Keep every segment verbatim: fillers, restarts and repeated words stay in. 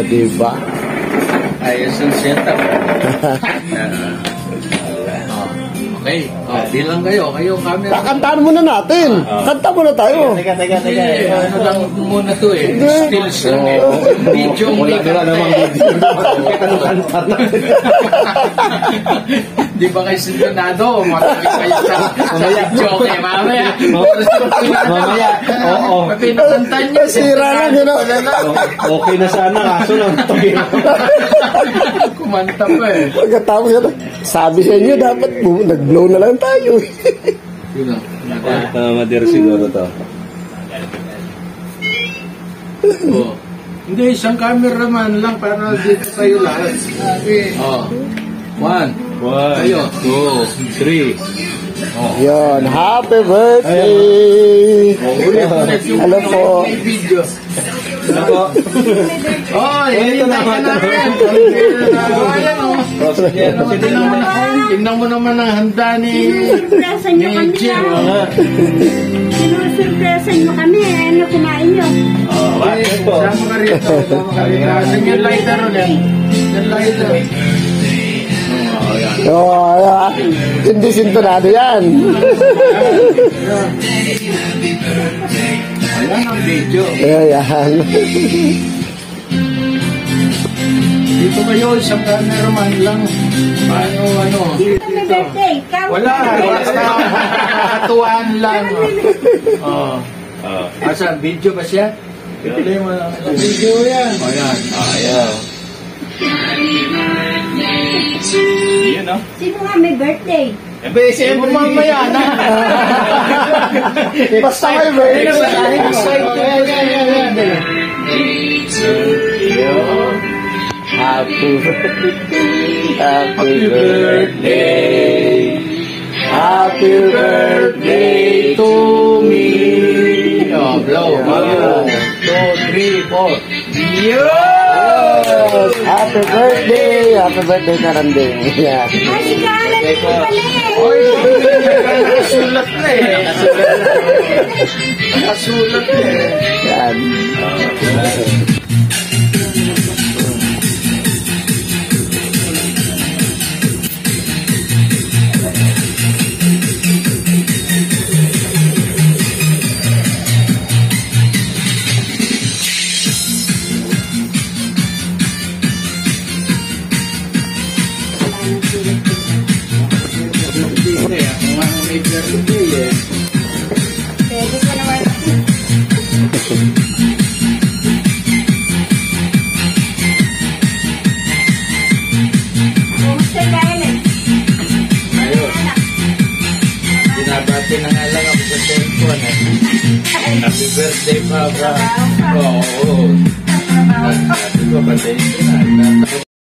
diba? Ayos ang setup. Okay. Oh, bilang kayo. Kayo camera. Kakantaan muna natin. Ah, ah. Kanta muna tayo. Teka, teka, teka. Eh, ano lang muna to eh. Hindi. Stills lang eh. Video ang Wala nila namang video. Anong kanta natin? Di ba kayo sintonado? Maraming kayo sa, sa video. Okay, mamaya. Mamaya. Oo. Pinakanta niyo. Sira lang yun. Okay na sana. Kaso lang. Kumanta pa eh. Pagkatapos yan, sabi sa inyo, dapat bu- nag-blow na lang tayo. Yun lang. Madir siguro to. Oh. Hindi, isang cameraman lang para dito tayo lahat. Oh. One. One, Tayo. two, three. Yun, happy birthday! Alam po. Video. Ano po? Oh, Ito na, na ito na. rin. Ayan o. Tingnan mo na. Tingnan mo naman ang handa ni Sinusurpresa nyo ni kami. Jim. ah. Sinusurpresa nyo kami. Ano kumain nyo? Oh, bakit po? Sama ka rito. Sama ka rito. Asan yung lighter ulit? Yung lighter. Oh, yan. Oh, ah, hindi sintonado yan. Ayan ang video. Ayan. Dito kayo, isang cameraman lang. Paano, ano? Sino kami birthday? Ikaw? Wala. Basta nakakatuwaan lang. Oh. Oh. Asan? Video ba siya? Pili mo lang. Video yan. O yan. Ayan. Yan, no? Sino nga may birthday? Eh, siyempre mamaya na. Basta kayo, very Excited. Happy birthday, happy birthday, happy birthday to me. Oh, blow. One, two, three, four. Yes! Happy birthday! Happy birthday na Randing. Yeah. Ay, si Kala na po pala eh. Oy, nakasulat na eh. Nakasulat na eh. Yan. Hindi eh. Ako nga ang may birthday eh. Pwede ko naman. Kumusta Kala? Ayun. Binabati na nga lang ako sa cellphone eh. Happy birthday, Papa. Oo. Oo. Sabi ko, batayin ko na.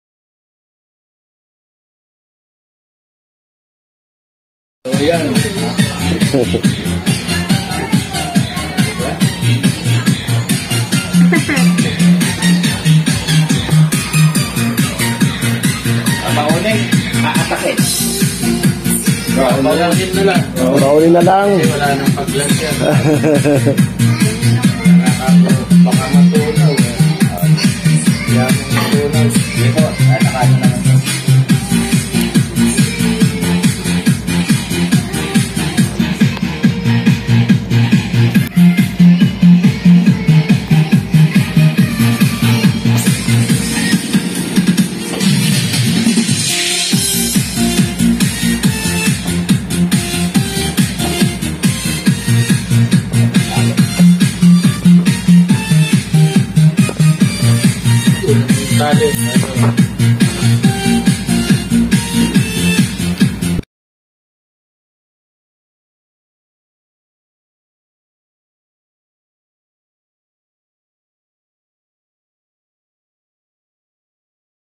So, yan. Mauning, aatakin. Paglasin na lang. Mauli na lang. Kasi wala nang paglasyan. Nakaka- Baka matunaw eh. Yan, matunaw. Dito, atakasan naman to. Tali. Ano?